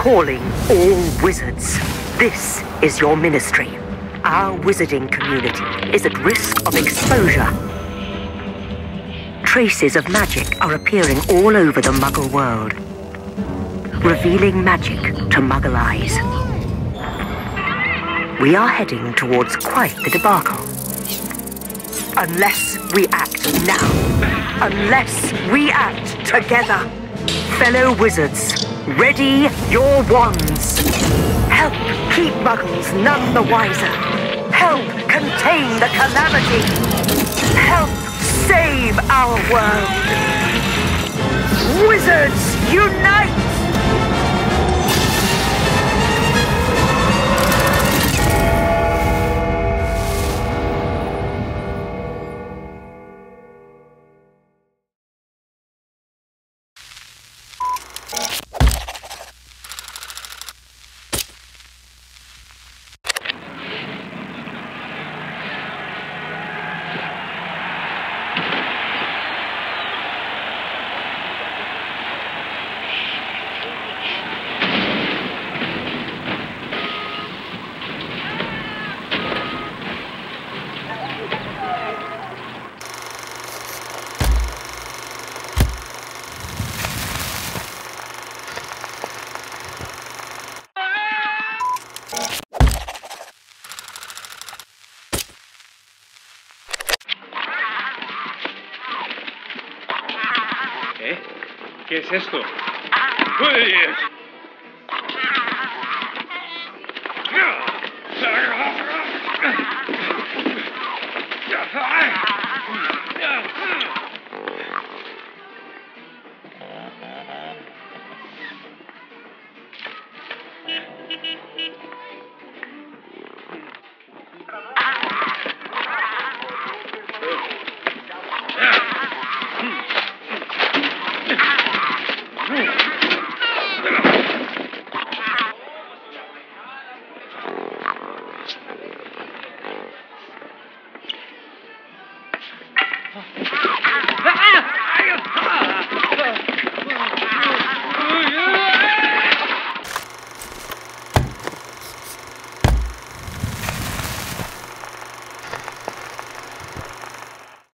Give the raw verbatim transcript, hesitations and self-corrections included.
calling all wizards. This is your ministry. Our wizarding community is at risk of exposure. Traces of magic are appearing all over the Muggle world, revealing magic to Muggle eyes. We are heading towards quite the debacle. Unless we act now. Unless we act together. Fellow wizards, ready your wands. Help keep Muggles none the wiser. Help contain the calamity. Help save our world. Wizards, unite! ¿Qué es esto? ¡Uy!